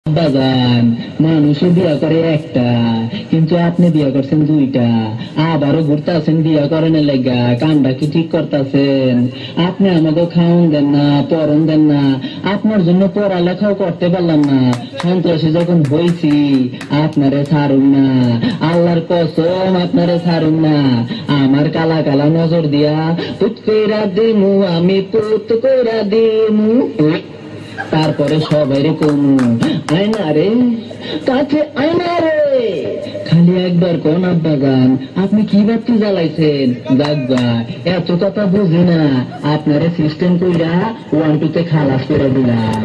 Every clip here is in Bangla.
বাজান মানুষে বিয়া করে একটা, কিন্তু আপনি বিয়া করছেন দুইটা, আবারও ঘুরতেছেন বিয়া করেন লেগা। কামটা কি ঠিক করতেছেন? আপনি আমাকে খাওন দেন না, পরন দেন না, আপনার জন্য পড়ালেখাও করতে পারলাম না। সন্ত্রাসী যখন হয়েছি আপনারে ছাড়ুন না, আল্লাহর কসম আপনারে ছাড়ুন না। আমার কালা কালা নজর দিয়া পুত কইরা দিমু, আমি পুত কইরা দিমু। তারপরে সবাই রে কমু আয়না রে কাছে, আয়না রে খালি একবার কোন আব্বাজান আপনি কি বাতি জ্বালাইছেন? যাকবা এত কথা বুঝি না, আপনারে সিস্টেম কইরা 1 2 তে খালাস করে দিলাম।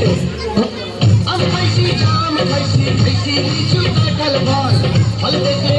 Holiday